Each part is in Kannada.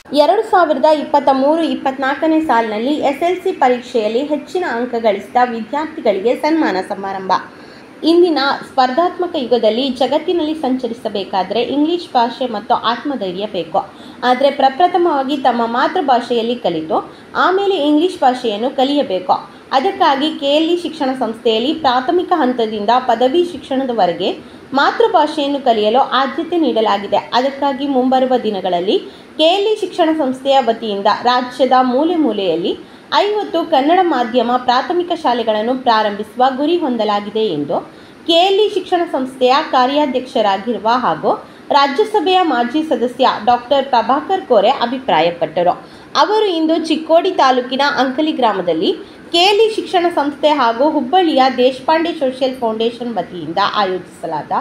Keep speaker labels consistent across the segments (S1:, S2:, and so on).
S1: 2023-24ನೇ ಸಾಲಿನಲ್ಲಿ ಎಸ್ಎಲ್ಸಿ ಪರೀಕ್ಷೆಯಲ್ಲಿ ಹೆಚ್ಚಿನ ಅಂಕ ಗಳಿಸಿದ ವಿದ್ಯಾರ್ಥಿಗಳಿಗೆ ಸನ್ಮಾನ ಸಮಾರಂಭ. ಇಂದಿನ ಸ್ಪರ್ಧಾತ್ಮಕ ಯುಗದಲ್ಲಿ ಜಗತ್ತಿನಲ್ಲಿ ಸಂಚರಿಸಬೇಕಾದರೆ ಇಂಗ್ಲಿಷ್ ಭಾಷೆ ಮತ್ತು ಆತ್ಮಧೈರ್ಯ ಬೇಕು. ಆದರೆ ಪ್ರಪ್ರಥಮವಾಗಿ ತಮ್ಮ ಮಾತೃಭಾಷೆಯಲ್ಲಿ ಕಲಿತು ಆಮೇಲೆ ಇಂಗ್ಲಿಷ್ ಭಾಷೆಯನ್ನು ಕಲಿಯಬೇಕು. ಅದಕ್ಕಾಗಿ ಕೆಎಲ್ಇ ಶಿಕ್ಷಣ ಸಂಸ್ಥೆಯಲ್ಲಿ ಪ್ರಾಥಮಿಕ ಹಂತದಿಂದ ಪದವಿ ಶಿಕ್ಷಣದವರೆಗೆ ಮಾತೃಭಾಷೆಯನ್ನು ಕಲಿಯಲು ಆದ್ಯತೆ ನೀಡಲಾಗಿದೆ. ಅದಕ್ಕಾಗಿ ಮುಂಬರುವ ದಿನಗಳಲ್ಲಿ ಕೆಎಲ್ಇ ಶಿಕ್ಷಣ ಸಂಸ್ಥೆಯ ವತಿಯಿಂದ ರಾಜ್ಯದ ಮೂಲೆ ಮೂಲೆಯಲ್ಲಿ 50 ಕನ್ನಡ ಮಾಧ್ಯಮ ಪ್ರಾಥಮಿಕ ಶಾಲೆಗಳನ್ನು ಪ್ರಾರಂಭಿಸುವ ಗುರಿ ಹೊಂದಲಾಗಿದೆ ಎಂದು ಕೆಎಲ್ಇ ಶಿಕ್ಷಣ ಸಂಸ್ಥೆಯ ಕಾರ್ಯಾಧ್ಯಕ್ಷರಾಗಿರುವ ಹಾಗೂ ರಾಜ್ಯಸಭೆಯ ಮಾಜಿ ಸದಸ್ಯ ಡಾಕ್ಟರ್ ಪ್ರಭಾಕರ್ ಕೋರೆ ಅಭಿಪ್ರಾಯಪಟ್ಟರು. ಅವರು ಇಂದು ಚಿಕ್ಕೋಡಿ ತಾಲೂಕಿನ ಅಂಕಲಿ ಗ್ರಾಮದಲ್ಲಿ ಕೆಎಲ್ಇ ಶಿಕ್ಷಣ ಸಂಸ್ಥೆ ಹಾಗೂ ಹುಬ್ಬಳ್ಳಿಯ ದೇಶಪಾಂಡೆ ಸೋಷಿಯಲ್ ಫೌಂಡೇಶನ್ ವತಿಯಿಂದ ಆಯೋಜಿಸಲಾದ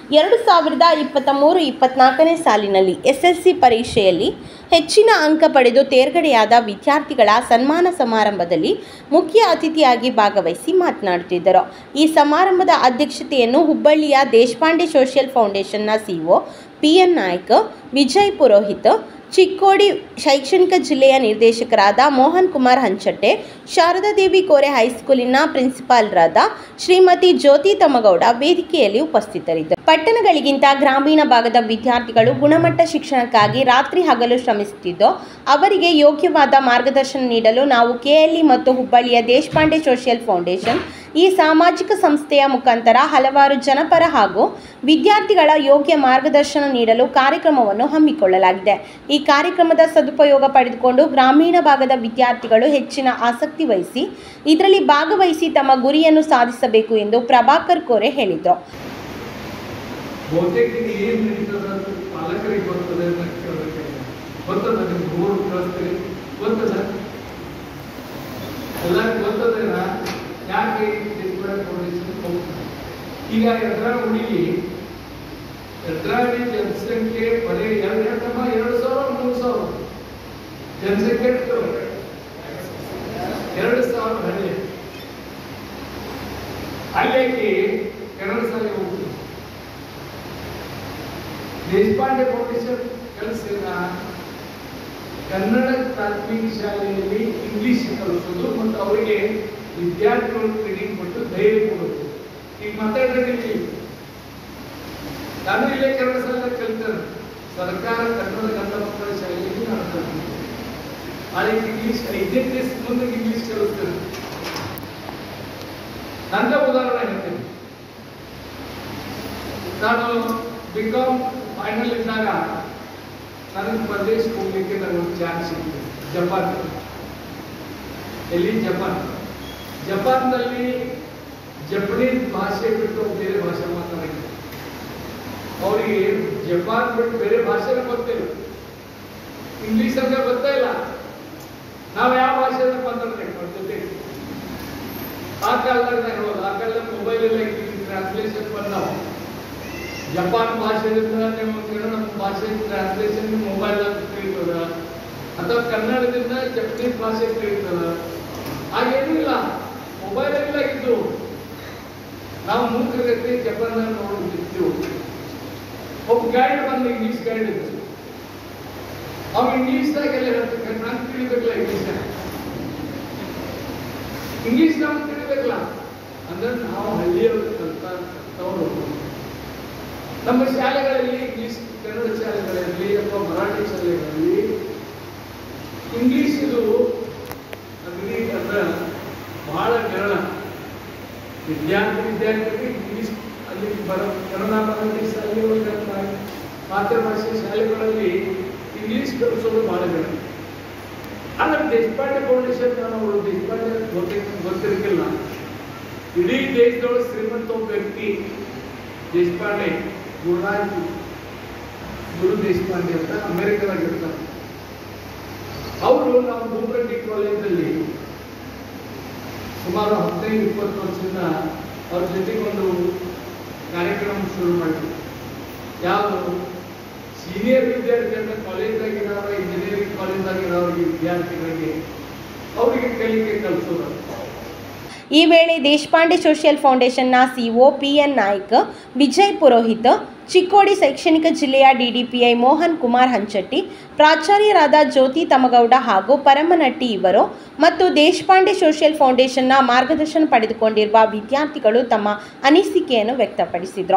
S1: 2023-24ನೇ ಸಾಲಿನಲ್ಲಿ ಎಸ್ಎಲ್ಸಿ ಪರೀಕ್ಷೆಯಲ್ಲಿ ಹೆಚ್ಚಿನ ಅಂಕ ಪಡೆದು ತೇರ್ಗಡೆಯಾದ ವಿದ್ಯಾರ್ಥಿಗಳ ಸನ್ಮಾನ ಸಮಾರಂಭದಲ್ಲಿ ಮುಖ್ಯ ಅತಿಥಿಯಾಗಿ ಭಾಗವಹಿಸಿ ಮಾತನಾಡುತ್ತಿದ್ದರು. ಈ ಸಮಾರಂಭದ ಅಧ್ಯಕ್ಷತೆಯನ್ನು ಹುಬ್ಬಳ್ಳಿಯ ದೇಶಪಾಂಡೆ ಸೋಷಿಯಲ್ ಫೌಂಡೇಶನ್ನ ಸಿಇಒ ಪಿಎನ್ ನಾಯ್ಕ, ವಿಜಯ್ ಪುರೋಹಿತ್, ಚಿಕ್ಕೋಡಿ ಶೈಕ್ಷಣಿಕ ಜಿಲ್ಲೆಯ ನಿರ್ದೇಶಕರಾದ ಮೋಹನ್ ಕುಮಾರ್ ಹಂಚಟ್ಟೆ, ಶಾರದಾದೇವಿ ಕೋರೆ ಹೈಸ್ಕೂಲಿನ ಪ್ರಿನ್ಸಿಪಾಲ್ರಾದ ಶ್ರೀಮತಿ ಜ್ಯೋತಿ ತಮ್ಮಗೌಡ ವೇದಿಕೆಯಲ್ಲಿ ಉಪಸ್ಥಿತರಿದ್ದರು. ಪಟ್ಟಣಗಳಿಗಿಂತ ಗ್ರಾಮೀಣ ಭಾಗದ ವಿದ್ಯಾರ್ಥಿಗಳು ಗುಣಮಟ್ಟ ಶಿಕ್ಷಣಕ್ಕಾಗಿ ರಾತ್ರಿ ಹಗಲು ಶ್ರಮಿಸುತ್ತಿದ್ದು, ಅವರಿಗೆ ಯೋಗ್ಯವಾದ ಮಾರ್ಗದರ್ಶನ ನೀಡಲು ನಾವು ಕೆಎಲ್ಇ ಮತ್ತು ಹುಬ್ಬಳ್ಳಿಯ ದೇಶಪಾಂಡೆ ಸೋಷಿಯಲ್ ಫೌಂಡೇಶನ್ ಈ ಸಾಮಾಜಿಕ ಸಂಸ್ಥೆಯ ಮುಖಾಂತರ ಹಲವಾರು ಜನಪರ ಹಾಗೂ ವಿದ್ಯಾರ್ಥಿಗಳ ಯೋಗ್ಯ ಮಾರ್ಗದರ್ಶನ ನೀಡಲು ಕಾರ್ಯಕ್ರಮವನ್ನು ಹಮ್ಮಿಕೊಳ್ಳಲಾಗಿದೆ. ಈ ಕಾರ್ಯಕ್ರಮದ ಸದುಪಯೋಗ ಪಡೆದುಕೊಂಡು ಗ್ರಾಮೀಣ ಭಾಗದ ವಿದ್ಯಾರ್ಥಿಗಳು ಹೆಚ್ಚಿನ ಆಸಕ್ತಿ ವಹಿಸಿ ಇದರಲ್ಲಿ ಭಾಗವಹಿಸಿ ತಮ್ಮ ಗುರಿಯನ್ನು ಸಾಧಿಸಬೇಕು ಎಂದು ಪ್ರಭಾಕರ್ ಕೋರೆ ಹೇಳಿದರು.
S2: ಈಗ ಹುಡುಗಿ ಜನಸಂಖ್ಯೆ ಬರೀ 2,000-3,000 ಜನಸಂಖ್ಯೆ 2,000 ಹಳ್ಳಿ ಅಲ್ಲೇಕಿ ಕನ್ನಡ ಶಾಲೆ ಹೋಗ್ತೀವಿ. ದೇಶಪಾಂಡೆ ಫೌಂಡೇಶನ್ ಕೆಲಸ ಕನ್ನಡ ಪ್ರಾಥಮಿಕ ಶಾಲೆಯಲ್ಲಿ ಇಂಗ್ಲಿಷ್ ಕಲಿಸೋದು ಮತ್ತು ಅವರಿಗೆ ವಿದ್ಯಾರ್ಥಿಗಳು ಟ್ರೈನಿಂಗ್ ಕೊಟ್ಟು ಧೈರ್ಯ ಕೊಡೋದು. ಈಗ ಮಾತಾಡಿದ್ರೆ ನಾನು ಇಲ್ಲೇ ಕನ್ನಡ ಶಾಲೆ ಕಲಿತಾರೆ, ಸರ್ಕಾರ ಕನ್ನಡ ಗಂಧ ಮಕ್ಕಳ ಶಾಲೆಯಲ್ಲಿ ನಾನು ಕಲಿತೀನಿ. ಆದರೆ ಇಂಗ್ಲಿಷ್ 5ನೇ ಕ್ಲಾಸ್ ಮುಂದೆ ಇಂಗ್ಲಿಷ್ ಕಲಿಸ್ತಾರೆ. ನನ್ನ ಉದಾಹರಣೆ ಹೇಳ್ತೀನಿ. ನಾನು ಬಿಕಾಮ್ ಫೈನಲ್ ಇದ್ದಾಗ ನನಗೆ ಪ್ರದೇಶಕ್ಕೆ ಹೋಗ್ಲಿಕ್ಕೆ ನನಗೆ ಚಾನ್ಸ್ ಸಿಕ್ಕಿದೆ. ಜಪಾನ್, ಎಲ್ಲಿ ಜಪಾನ್ನಲ್ಲಿ ಜಪನೀಸ್ ಭಾಷೆ ಬಿಟ್ಟು ಬೇರೆ ಭಾಷೆ ಮಾತಾಡಿದ್ರು. ಅವರಿಗೆ ಜಪಾನ್ ಬಿಟ್ಟು ಬೇರೆ ಭಾಷೆನೇ ಗೊತ್ತಿಲ್ಲ, ಇಂಗ್ಲಿಷ್ ಅಂದ್ರೆ ಗೊತ್ತೇ ಇಲ್ಲ. ನಾವು ಯಾವ ಭಾಷೆ ಮಾತಾಡ್ಬೇಕು ಅವ್ರ ಜೊತೆ. ಆ ಕಾಲದಾಗ ಹೇಳೋದು, ಆ ಕಾಲದಲ್ಲಿ ಮೊಬೈಲ್ ಎಲ್ಲ ಟ್ರಾನ್ಸ್ಲೇಷನ್ ಬಂದಾವ. ಜಪಾನ್ ಭಾಷೆಯಿಂದ ನಮ್ಮ ಭಾಷೆ ಟ್ರಾನ್ಸ್ಲೇಷನ್ ಮೊಬೈಲ್ ತಿಳಿತದ, ಅಥವಾ ಕನ್ನಡದಿಂದ ಜಪನೀಸ್ ಭಾಷೆ ತಿಳಿತದ. ಹಾಗೇನೂ ಇಲ್ಲ, ಮೊಬೈಲ್ ಎಲ್ಲ ಇದ್ದು ನಾವು ಮೂಕರಗತಿ ಜಪಾನ್ ನೋಡುತ್ತಿದ್ದೆವು. ಒಬ್ಬ ಗೈಡ್ ಬಂದು ಇಂಗ್ಲಿಷ್ ಗೈಡ್ ಇದ್ದು, ಅವ್ ಇಂಗ್ಲಿಷ್ದಾಗೆಲ್ಲ ಹೇಳ್ತಾರೆ, ನಾನು ತಿಳಿಬೇಕಲ್ಲ ಇಂಗ್ಲಿಷ್ ನಮ್ಗೆ ತಿಳಿಬೇಕಲ್ಲ. ಅಂದ್ರೆ ನಾವು ಹಳ್ಳಿಯವರು ಕಲ್ತವರು. ನಮ್ಮ ಶಾಲೆಗಳಲ್ಲಿ ಇಂಗ್ಲಿಷ್, ಕನ್ನಡ ಶಾಲೆಗಳಲ್ಲಿ ಅಥವಾ ಮರಾಠಿ ಶಾಲೆಗಳಲ್ಲಿ ಇಂಗ್ಲಿಷ್ ಇದು ಅಂದ್ರೆ ಬಹಳ ವಿರಳ. ವಿದ್ಯಾರ್ಥಿಗಳಿಗೆ ಇಂಗ್ಲಿಷ್ ಅಲ್ಲಿ ಕನ್ನಡ ಮರಾಠಿ ಶಾಲೆಗಳು ಮಾತೃಭಾಷೆ ಶಾಲೆಗಳಲ್ಲಿ ಇಂಗ್ಲಿಷ್ ಕಲಿಸೋದು ಬಹಳ ವಿರಳ. ಆದರೆ ದೇಶಪಾಂಡೆ ಫೌಂಡೇಶನ್ ಅವರು ದೇಶಪಾಂಡೆ ಗೊತ್ತಿರಲಿಲ್ಲ. ಇಡೀ ದೇಶದೊಳಗೆ ಶ್ರೀಮಂತ ಒಬ್ಬ ವ್ಯಕ್ತಿ ದೇಶಪಾಂಡೆ, ಗುರು ದೇಶಪಾಂಡೆ ಅಂತ ಅಮೆರಿಕದಾಗಿರ್ತಾರೆ. ಅವರು ನಾವು ಭೂಮರೆಡ್ಡಿ ಕಾಲೇಜಲ್ಲಿ ಸುಮಾರು 15-20 ವರ್ಷದಿಂದ ಅವ್ರ ಜೊತೆಗೆ ಒಂದು ಕಾರ್ಯಕ್ರಮ ಶುರು ಮಾಡಿದ್ರು. ಯಾವುದು ಸೀನಿಯರ್ ವಿದ್ಯಾರ್ಥಿಗಳ ಕಾಲೇಜಾಗಿರೋರು, ಇಂಜಿನಿಯರಿಂಗ್ ಕಾಲೇಜಾಗಿರೋರಿಗೆ ವಿದ್ಯಾರ್ಥಿಗಳಿಗೆ ಅವರಿಗೆ ಕಲಿಕೆ ಕಲಿಸೋದು.
S1: ಈ ವೇಳೆ ದೇಶಪಾಂಡೆ ಸೋಷಿಯಲ್ ಫೌಂಡೇಶನ್ನ ಸಿಇಒ ಪಿಎನ್ ನಾಯ್ಕ, ವಿಜಯ್ ಪುರೋಹಿತ್, ಚಿಕ್ಕೋಡಿ ಶೈಕ್ಷಣಿಕ ಜಿಲ್ಲೆಯ ಡಿಡಿಪಿಐ ಮೋಹನ್ ಕುಮಾರ್ ಹಂಚಟ್ಟಿ, ಪ್ರಾಚಾರ್ಯರಾದ ಜ್ಯೋತಿ ತಮಗೌಡ ಹಾಗೂ ಪರಮನಟ್ಟಿ ಇವರು ಮತ್ತು ದೇಶಪಾಂಡೆ ಸೋಷಿಯಲ್ ಫೌಂಡೇಶನ್ನ ಮಾರ್ಗದರ್ಶನ ಪಡೆದುಕೊಂಡಿರುವ ವಿದ್ಯಾರ್ಥಿಗಳು ತಮ್ಮ ಅನಿಸಿಕೆಯನ್ನು ವ್ಯಕ್ತಪಡಿಸಿದರು.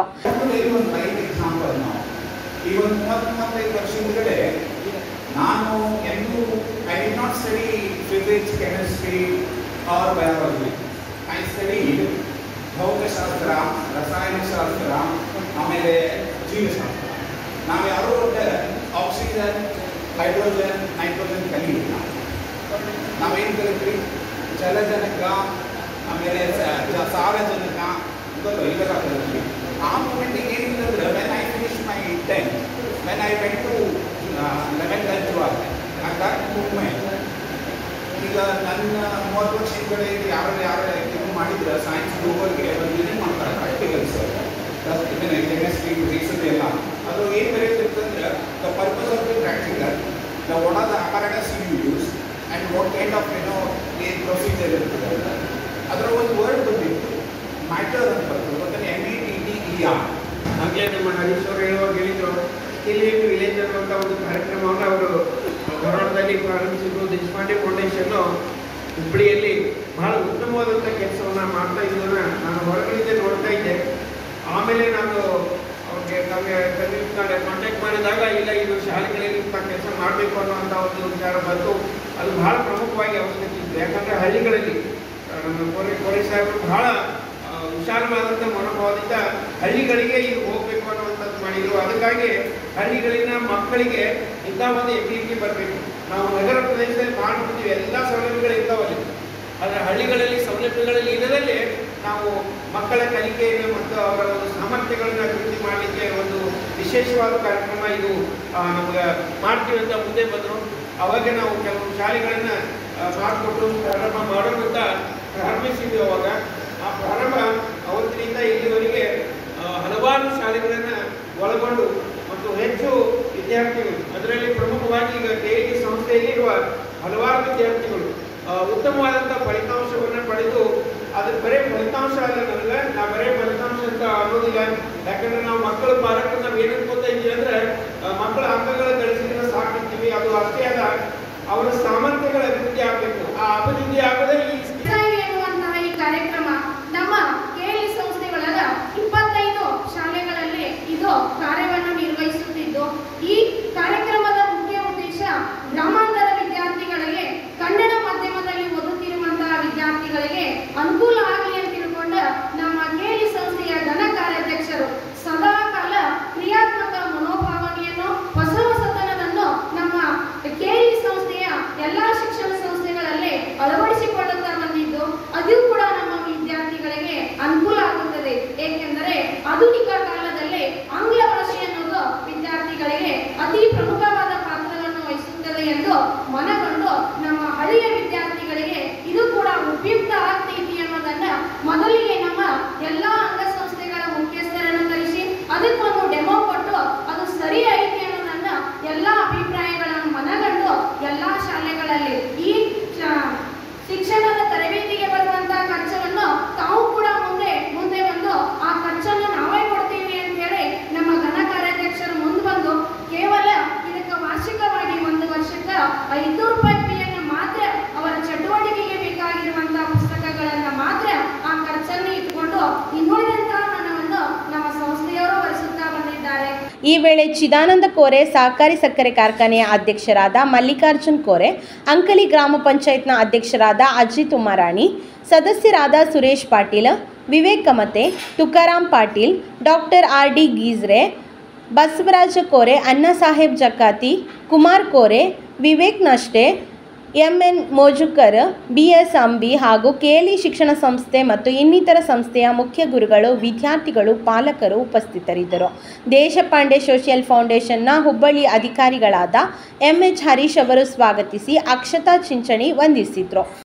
S3: ನಾನು ಎಂದೂ I did not study physics, chemistry or biology. I studied ಭೌತಶಾಸ್ತ್ರ, ರಸಾಯನಶಾಸ್ತ್ರ, ಆಮೇಲೆ ಜೀವಶಾಸ್ತ್ರ. ನಾವು ಯಾರೂ ಆಕ್ಸಿಜನ್, ಹೈಡ್ರೋಜನ್, ನೈಟ್ರೋಜನ್ ಕಲಿಯಿಲ್ಲ. ನಾವೇನು ಕಲಿತ್ರಿ? ಜಲಜನಕ, ಆಮೇಲೆ ಸಾರಜನಕ, ಇವೆಲ್ಲ ಕಲಿತ್ರಿ. ಆ ಮೂಮೆಂಟಿಗೆ ಏನಿಲ್ಲಂದ್ರೆ when I finish my 10th, when I went to 11th and 12th, at that movement, ಈಗ ನನ್ನ 30 ವರ್ಷ ಹಿಂದೆ ಯಾರು ಇದು ಮಾಡಿದ್ರೆ ಸೈನ್ಸ್ ಗ್ರೂಪರ್ಗೆ ಒಂದು ಇದು ಮಾಡ್ತಾರೆ ಪ್ರಾಕ್ಟಿಕಲ್ಸ್, ಕೆಮಿಸ್ಟ್ರಿ, ಫಿಸಿಕ್ಸ್ ಎಲ್ಲ. ಅದು ಏನು ಬರೀತಿರ್ತಂದ್ರೆ the purpose of the practical, what are the apparatus you use and what kind of ಏನು ಪ್ರೊಸೀಜರ್ ಇರ್ತದೆ. ಅದರ ಒಂದು ವರ್ಡ್ ಬಂದಿತ್ತು ಮ್ಯಾಟರ್ ಅಂತ ಬರ್ತದೆ, ಗೊತ್ತಾನೆ, METTER.
S2: ಹಾಗೆ ನಮ್ಮ ಹರೀಶ್ ಅವರು ಹೇಳುವಾಗ ಹೇಳಿದ್ರು, ಇಲ್ಲಿ ವಿಲೇಜ್ ಅನ್ನುವಂಥ ಒಂದು ಕಾರ್ಯಕ್ರಮವನ್ನು ಅವರು ಧಾರವಾಡದಲ್ಲಿ ಪ್ರಾರಂಭಿಸಿದ್ರು. ದೇಶಪಾಂಡೆ ಫೌಂಡೇಶನ್ನು ಹುಬ್ಬಳ್ಳಿಯಲ್ಲಿ ಬಹಳ ಉತ್ತಮವಾದಂಥ ಕೆಲಸವನ್ನು ಮಾಡ್ತಾ ಇದ್ದನ್ನು ನಾನು ಹೊರಗಡೆ ನೋಡ್ತಾ ಇದ್ದೆ. ಆಮೇಲೆ ನಾನು ಅವ್ರಿಗೆ ನಮಗೆ ಕಾಂಟ್ಯಾಕ್ಟ್ ಮಾಡಿದಾಗ ಇಲ್ಲ ಇದು ಶಾಲೆಗಳಲ್ಲಿ ಇಂಥ ಕೆಲಸ ಮಾಡಬೇಕು ಅನ್ನುವಂಥ ಒಂದು ವಿಚಾರ ಬಂತು. ಅದು ಬಹಳ ಪ್ರಮುಖವಾಗಿ ಅವಶ್ಯಕತೆ ಇತ್ತು. ಯಾಕಂದರೆ ಹಳ್ಳಿಗಳಲ್ಲಿ ನಮ್ಮ ಕೋರೆ ಸಾಹೇಬರು ಬಹಳ ವಿಶಾಲವಾದಂಥ ಮನೋಭಾವದಿಂದ ಹಳ್ಳಿಗಳಿಗೆ ಇದು ಹೋಗಬೇಕು ಅನ್ನುವಂಥದ್ದು ಮಾಡಿದರು. ಅದಕ್ಕಾಗಿ ಹಳ್ಳಿಗಳಿನ ಮಕ್ಕಳಿಗೆ ಇಂಥ ಒಂದು ಎಬಿಲಿಟಿ ಬರಬೇಕು. ನಾವು ನಗರ ಪ್ರದೇಶದಲ್ಲಿ ಮಾಡ್ಬಿಡ್ತೀವಿ, ಎಲ್ಲ ಸೌಲಭ್ಯಗಳು ಇರ್ತಾವಲ್ಲಿ, ಆದರೆ ಹಳ್ಳಿಗಳಲ್ಲಿ ಸೌಲಭ್ಯಗಳಲ್ಲಿ ಇಲ್ಲದಲ್ಲೇ ನಾವು ಮಕ್ಕಳ ಕಲಿಕೆಯನ್ನು ಮತ್ತು ಅವರ ಒಂದು ಸಾಮರ್ಥ್ಯಗಳನ್ನು ಅಭಿವೃದ್ಧಿ ಮಾಡಲಿಕ್ಕೆ ಒಂದು ವಿಶೇಷವಾದ ಕಾರ್ಯಕ್ರಮ ಇದು ನಮ್ಗೆ ಮಾಡ್ತೀವಿ ಅಂತ ಮುಂದೆ ಬಂದರು. ಅವಾಗ ನಾವು ಕೆಲವು ಶಾಲೆಗಳನ್ನು ಮಾಡಿಕೊಟ್ಟು ಪ್ರಾರಂಭ ಮಾಡೋದಂತ ಪ್ರಾರಂಭಿಸಿದ್ವಿ. ಅವಾಗ ಆ ಪ್ರಾರಂಭ ಅವತ್ತಿನಿಂದ ಇಲ್ಲಿವರೆಗೆ ಹಲವಾರು ಶಾಲೆಗಳನ್ನು ಒಳಗೊಂಡು ಮತ್ತು ಹೆಚ್ಚು ವಿದ್ಯಾರ್ಥಿಗಳು, ಅದರಲ್ಲಿ ಪ್ರಮುಖವಾಗಿ ಈಗ KET ಸಂಸ್ಥೆಯಲ್ಲಿರುವ ಹಲವಾರು ವಿದ್ಯಾರ್ಥಿಗಳು ಉತ್ತಮವಾದಂಥ ಫಲಿತಾಂಶವನ್ನು ಪಡೆದು, ಅದು ಬರೀ ಫಲಿತಾಂಶ ಅಲ್ಲ, ನನಗೆ ನಾವು ಬರೀ ಫಲಿತಾಂಶ ಅಂತ ಅನ್ನೋದಿಲ್ಲ. ಯಾಕಂದರೆ ನಾವು ಮಕ್ಕಳ ಪಾಲಕರು ನಾವು ಏನು ಅನ್ಕೋತಾ ಇದ್ದೀವಿ ಅಂದರೆ ಮಕ್ಕಳ ಅಂಕಗಳ ಗಳಿಸಿದ್ರೆ ಸಾಕಿರ್ತೀವಿ, ಅದು ಅಷ್ಟೇ ಅಲ್ಲ, ಅವರ ಸಾಮರ್ಥ್ಯಗಳ ಅಭಿವೃದ್ಧಿ ಆಗಬೇಕು. ಆ ಅಭಿವೃದ್ಧಿ ಆಗದೆ
S4: ಈ ಕಾರ್ಯಕ್ರಮ ನಮ್ಮ KET ಸಂಸ್ಥೆಗಳಾದ 25 ಶಾಲೆಗಳಲ್ಲಿ ಇದು ಕಾರ್ಯವನ್ನು ನಿರ್ವಹಿಸುತ್ತಿದ್ದು, ಈ ಕಾರ್ಯಕ್ರಮದ ಮುಖ್ಯ ಉದ್ದೇಶ ಗ್ರಾಮಾಂತರ ವಿದ್ಯಾರ್ಥಿಗಳಿಗೆ, ಕನ್ನಡ ಮಾಧ್ಯಮದಲ್ಲಿ ಓದುತ್ತಿರುವಂತಹ ವಿದ್ಯಾರ್ಥಿಗಳಿಗೆ ಅನುಕೂಲ ಆಗಲಿ ಅಂತ ತಿಳ್ಕೊಂಡು ನಮ್ಮ KET ಸಂಸ್ಥೆಯ ಘನ ಕಾರ್ಯಾಧ್ಯಕ್ಷರು ಸದಾ ಕಾಲ ಕ್ರಿಯಾತ್ಮಕ ಮನೋಭಾವನೆಯನ್ನು, ಹೊಸತನವನ್ನು ನಮ್ಮ KET ಸಂಸ್ಥೆಯ ಎಲ್ಲ ಶಿಕ್ಷಣ ಸಂಸ್ಥೆಗಳಲ್ಲಿ ಅಳವಡಿಸಿಕೊಳ್ಳುತ್ತಾ ಬಂದಿದ್ದು, ಅದು ಕೂಡ ನಮ್ಮ ವಿದ್ಯಾರ್ಥಿಗಳಿಗೆ ಅನುಕೂಲ ಆಗುತ್ತದೆ. ಏಕೆಂದರೆ ಆಧುನಿಕ ಕಾಲದಲ್ಲಿ ಆಂಗ್ಲ ಭಾಷೆ ಅನ್ನೋದು ವಿದ್ಯಾರ್ಥಿಗಳಿಗೆ ಅತಿ ಪ್ರಮುಖವಾದ ಪಾತ್ರವನ್ನು ವಹಿಸುತ್ತದೆ ಎಂದು ಮನಗೊಂಡು ನಮ್ಮ ಹಳ್ಳಿಯ ವಿದ್ಯಾರ್ಥಿಗಳಿಗೆ ಇದು ಕೂಡ ಉಪಯುಕ್ತ ಆಗ್ತೈತಿ ಅನ್ನೋದನ್ನ ಮೊದಲಿಗೆ ನಮ್ಮ ಎಲ್ಲ ಅಂಗಸಂಸ್ಥೆಗಳ ಮುಖ್ಯಸ್ಥರನ್ನು ಕರೆಸಿ ಅದಕ್ಕೊಂದು ಡೆಮೋ ಕೊಟ್ಟು ಅದು ಸರಿ ಐತಿ ಅನ್ನೋದನ್ನ ಎಲ್ಲ ಅಭಿಪ್ರಾಯಗಳನ್ನು ಮನಗಂಡು ಎಲ್ಲ ಶಾಲೆಗಳಲ್ಲಿ ಈ ಶಿಕ್ಷಣದ ತರಬೇತಿಗೆ ಬರುವಂತಹ ಖರ್ಚನ್ನು ತಾವು ಕೂಡ ಮುಂದೆ ಬಂದು ಆ ಖರ್ಚನ್ನು ನಾವೇ ಕೊಡ್ತೀವಿ ಅಂತ ಹೇಳಿ ನಮ್ಮ ಘನ ಕಾರ್ಯಾಧ್ಯಕ್ಷರು ಮುಂದೆ ಬಂದು ಕೇವಲ ಇದಕ್ಕೆ ವಾರ್ಷಿಕವಾಗಿ 1 ವರ್ಷಕ್ಕೆ 500 ರೂಪಾಯಿ ಫೀಯನ್ನು ಮಾತ್ರ, ಅವರ ಚಟುವಟಿಕೆಗೆ ಬೇಕಾಗಿರುವಂತಹ ಪುಸ್ತಕಗಳನ್ನು ಮಾತ್ರ ಆ ಖರ್ಚನ್ನು ಇಟ್ಟುಕೊಂಡು ಇನ್ನುಳಿದಂತಹ ಹಣವನ್ನು ನಮ್ಮ ಸಂಸ್ಥೆಯವರು ಭರಿಸುತ್ತಾ ಬಂದಿದ್ದಾರೆ.
S1: ಈ ವೇಳೆ ಚಿದಾನಂದ ಕೋರೆ ಸಹಕಾರಿ ಸಕ್ಕರೆ ಕಾರ್ಖಾನೆಯ ಅಧ್ಯಕ್ಷರಾದ ಮಲ್ಲಿಕಾರ್ಜುನ್ ಕೋರೆ, ಅಂಕಲಿ ಗ್ರಾಮ ಪಂಚಾಯತ್ನ ಅಧ್ಯಕ್ಷರಾದ ಅಜಿತ್ ಉಮಾರಾಣಿ, ಸದಸ್ಯರಾದ Suresh Patil, Vivek Kamate, Tukaram Patil, doctor RD Geejre, Basavaraj Kore, Annasaheb Jakati, Kumar Kore, Vivek Nashte, MN Mojukar, BS Ambi ಹಾಗೂ KET ಶಿಕ್ಷಣ ಸಂಸ್ಥೆ ಮತ್ತು ಇನ್ನಿತರ ಸಂಸ್ಥೆಯ ಮುಖ್ಯ ಗುರುಗಳು, ವಿದ್ಯಾರ್ಥಿಗಳು, ಪಾಲಕರು ಉಪಸ್ಥಿತರಿದ್ದರು. ದೇಶಪಾಂಡೆ ಸೋಷಿಯಲ್ ಫೌಂಡೇಶನ್ನ ಹುಬ್ಬಳ್ಳಿ ಅಧಿಕಾರಿಗಳಾದ MH ಹರೀಶ್ ಅವರು ಸ್ವಾಗತಿಸಿ ಅಕ್ಷತಾ ಚಿಂಚಣಿ ವಂದಿಸಿದರು.